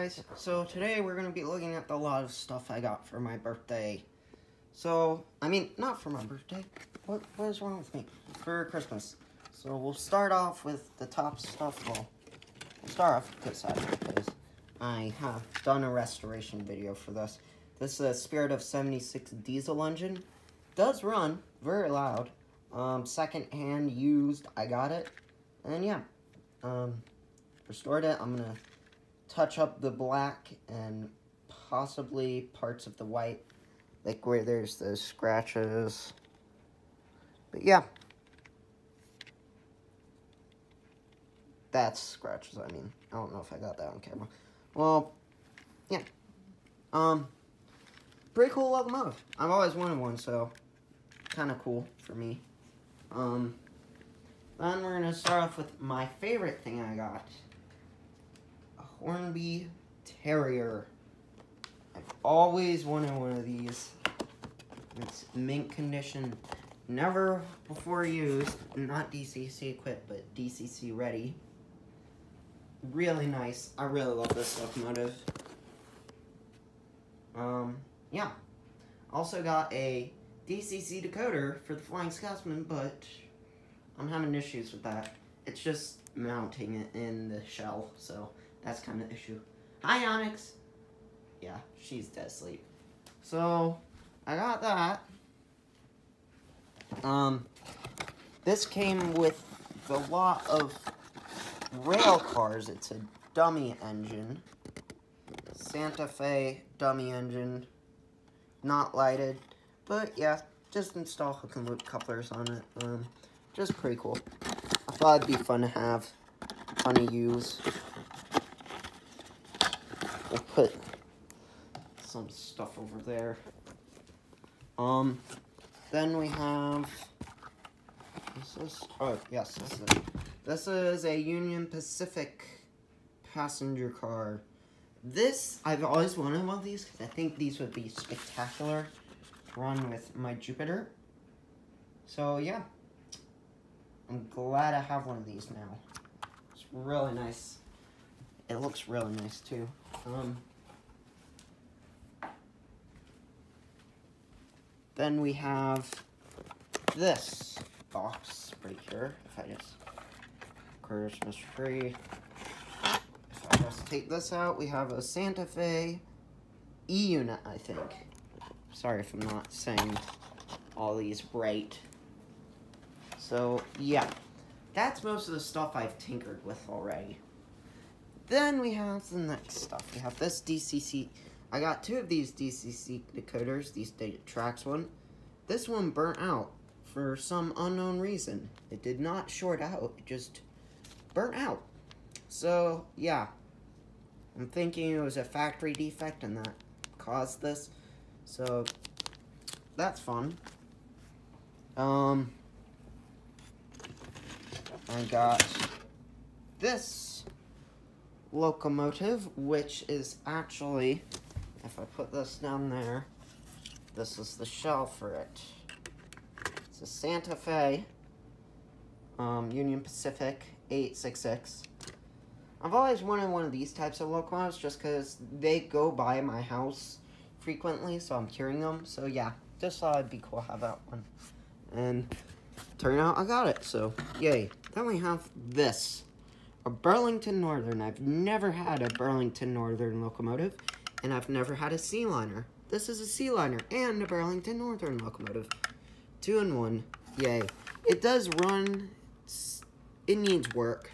guys, so today we're going to be looking at a lot of stuff I got for my birthday. So, I mean, not for my birthday, what is wrong with me? For Christmas. So we'll start off with the top stuff. Well, we'll start off with this side because I have done a restoration video for this. This is a Spirit of 76 diesel engine. Does run, very loud. Second hand used, I got it. And yeah, restored it. I'm gonna touch up the black and possibly parts of the white, like where there's those scratches. But yeah, that's scratches. I mean, I don't know if I got that on camera. Well, yeah, pretty cool locomotive. I've always wanted one, so kind of cool for me. Then we're gonna start off with my favorite thing I got. Hornby Terrier. I've always wanted one of these. It's mint condition, never before used, not DCC equipped, but DCC ready. Really nice. I really love this locomotive. Yeah. Also got a DCC decoder for the Flying Scotsman, but I'm having issues with that. It's just mounting it in the shell, so that's kind of the issue. Hi, Onyx. Yeah, she's dead asleep. So, I got that. This came with a lot of rail cars. It's a dummy engine. Santa Fe dummy engine. Not lighted. But yeah, just install hook and loop couplers on it. Just pretty cool. I thought it'd be fun to have. Fun to use. We'll put some stuff over there. Then we have, this is a Union Pacific passenger car. I've always wanted one of these because I think these would be spectacular to run with my Jupiter. So yeah, I'm glad I have one of these now. It's really nice. It looks really nice too. Then we have this box right here. If I just Christmas tree. If I just take this out, we have a Santa Fe E-unit, I think. Sorry if I'm not saying all these right. So yeah, that's most of the stuff I've tinkered with already. Then we have the next stuff. We have this DCC. I got two of these DCC decoders, these data tracks one. This one burnt out for some unknown reason. It did not short out, it just burnt out. So, yeah. I'm thinking it was a factory defect and that caused this. So, that's fun. I got this locomotive, which is actually, if I put this down there, this is the shell for it. It's a Santa Fe Union Pacific 866. I've always wanted one of these types of locomotives just because they go by my house frequently, so I'm carrying them. So yeah, just thought it'd be cool to have that one. And turned out I got it, so yay. Then we have this. A Burlington Northern. I've never had a Burlington Northern locomotive, and I've never had a Sealiner. This is a Sealiner and a Burlington Northern locomotive. 2 in 1. Yay. It does run. It needs work.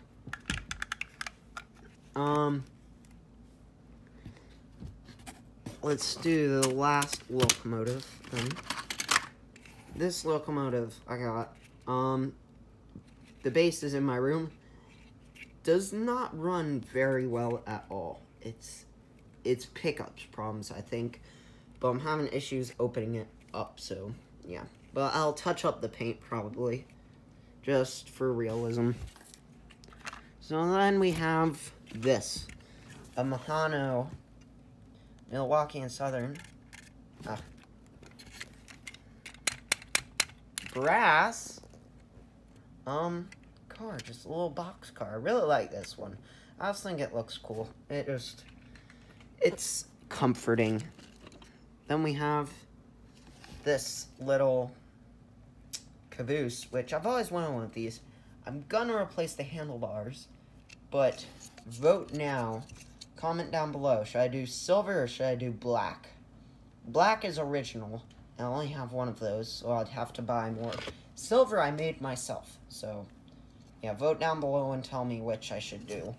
Let's do the last locomotive then. This locomotive I got. The base is in my room. Does not run very well at all. It's pickups problems, I think. But I'm having issues opening it up, so yeah. But I'll touch up the paint probably, just for realism. So then we have this. A Mahano Milwaukee and Southern. Brass. Car, just a little box car. I really like this one. I just think it looks cool. It just it's comforting. Then we have this little caboose, which I've always wanted one of these. I'm gonna replace the handlebars, but vote now. Comment down below. Should I do silver or should I do black? Black is original. I only have one of those, so I'd have to buy more. Silver I made myself, so yeah, vote down below and tell me which I should do.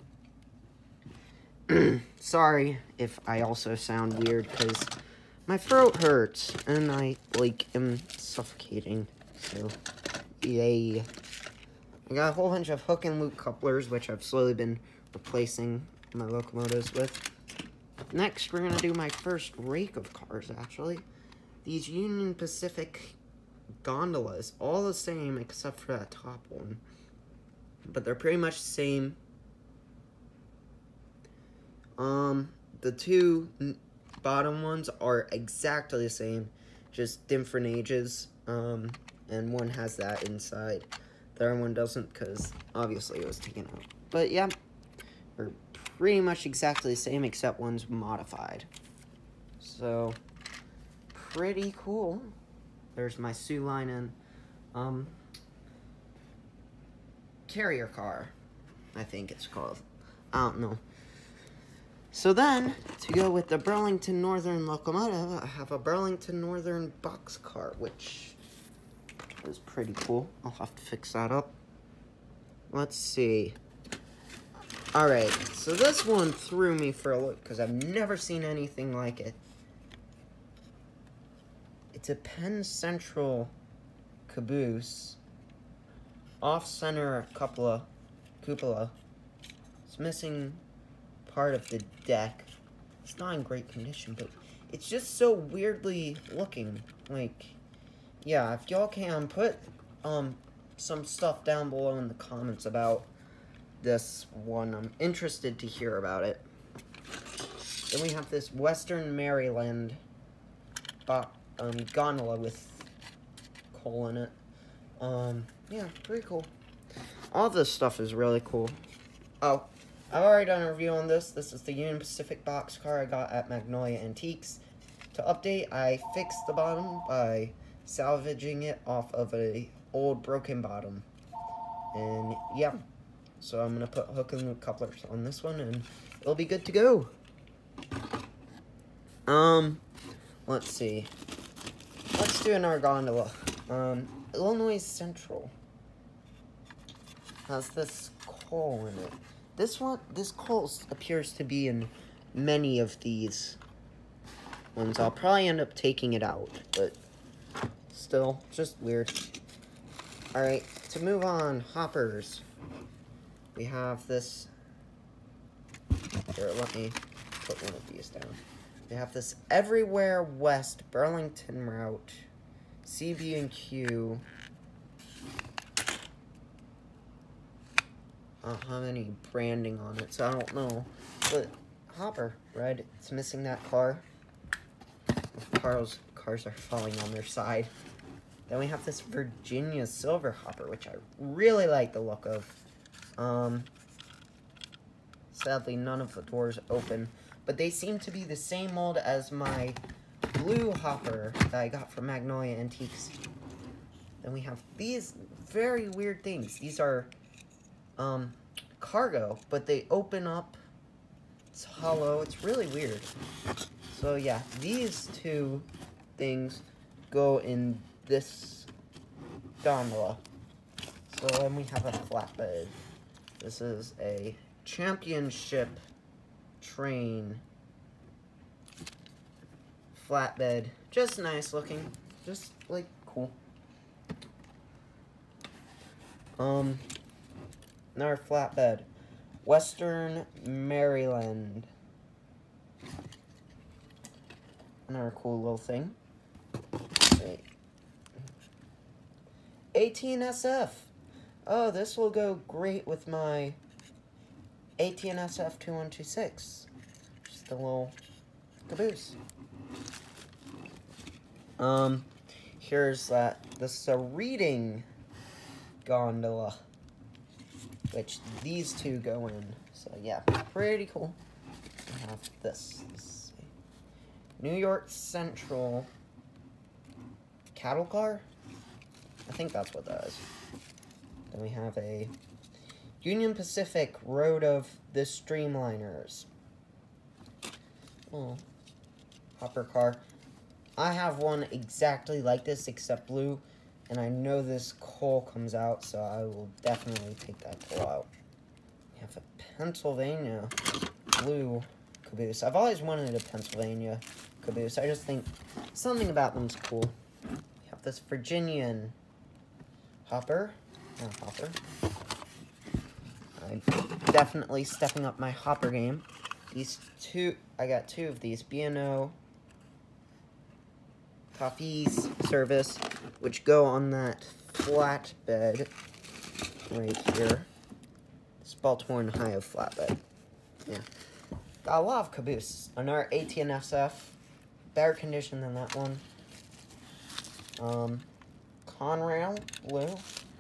Sorry if I also sound weird, because my throat hurts, and I, like, am suffocating, so yay. I got a whole bunch of hook and loop couplers, which I've slowly been replacing my locomotives with. Next, we're going to do my first rake of cars, actually. These Union Pacific gondolas, all the same except for that top one. But they're pretty much the same. The two bottom ones are exactly the same, just different ages. And one has that inside. The other one doesn't, because obviously it was taken out. But yeah, they're pretty much exactly the same, except one's modified. So, pretty cool. There's my Soo Line and carrier car, I think it's called. I don't know. So then, to go with the Burlington Northern locomotive, I have a Burlington Northern boxcar, which is pretty cool. I'll have to fix that up. Let's see. Alright, so this one threw me for a loop, because I've never seen anything like it. It's a Penn Central caboose. Off-center cupola. It's missing part of the deck. It's not in great condition, but it's just so weirdly looking. Like, yeah, if y'all can, put some stuff down below in the comments about this one. I'm interested to hear about it. Then we have this Western Maryland gondola with coal in it. Yeah, pretty cool. All this stuff is really cool. Oh, I've already done a review on this. This is the Union Pacific boxcar I got at Magnolia Antiques. To update, I fixed the bottom by salvaging it off of a old broken bottom. And yeah, so I'm gonna put hook and loop couplers on this one, and it'll be good to go. Let's see. Let's do another gondola. Illinois Central has this coal in it. This coal appears to be in many of these ones. I'll probably end up taking it out, but still, just weird. Alright, to move on, hoppers. We have this. Here, let me put one of these down. We have this Everywhere West Burlington route, CB&Q. I don't have any branding on it, so I don't know. But hopper, right? It's missing that car. Cars are falling on their side. Then we have this Virginia Silver hopper, which I really like the look of. Sadly, none of the doors open, but they seem to be the same mold as my blue hopper that I got from Magnolia Antiques. Then we have these very weird things. These are cargo, but they open up. It's hollow. It's really weird. So yeah, these two things go in this gondola. So then we have a flatbed. This is a championship train flatbed. Just nice looking. Just like cool. Another flatbed. Western Maryland. Another cool little thing. Wait. AT&SF. Oh, this will go great with my AT&SF 2126. Just a little caboose. Here's that. This is a reading gondola, which these two go in. So yeah, pretty cool. we have this. New York Central cattle car? I think that's what that is. Then we have a Union Pacific Road of the Streamliners. Oh, hopper car. I have one exactly like this except blue, and I know this coal comes out, so I will definitely take that coal out. We have a Pennsylvania blue caboose. I've always wanted a Pennsylvania caboose. I just think something about them's cool. We have this Virginian hopper. Hopper. I'm definitely stepping up my hopper game. These two, I got two of these B&O coffees service, which go on that flatbed right here. It's Baltimore and Ohio flatbed. Yeah. Got a lot of cabooses. Another AT&SF. Better condition than that one. Conrail blue.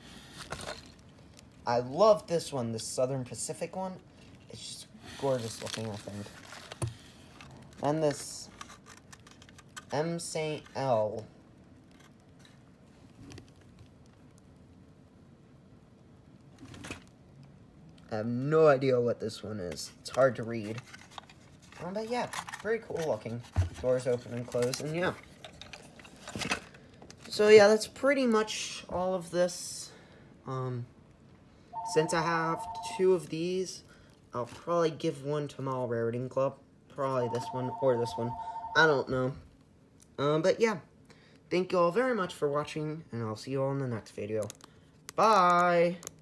I love this one, this Southern Pacific one. It's just gorgeous looking, I think. And this M. St. L. I have no idea what this one is. It's hard to read. But yeah, very cool looking. Doors open and close, and yeah. So yeah, that's pretty much all of this. Since I have two of these, I'll probably give one to Mall Rariting Club. Probably this one or this one. I don't know. But yeah, thank you all very much for watching, and I'll see you all in the next video. Bye!